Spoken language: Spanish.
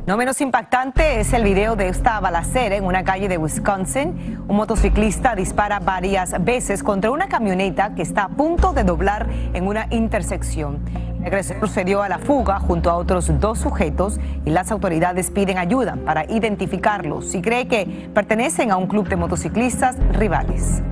No menos impactante es el video de esta balacera en una calle de Wisconsin. Un motociclista dispara varias veces contra una camioneta que está a punto de doblar en una intersección. El agresor se dio a la fuga junto a otros 2 sujetos y las autoridades piden ayuda para identificarlos y cree que pertenecen a un club de motociclistas rivales.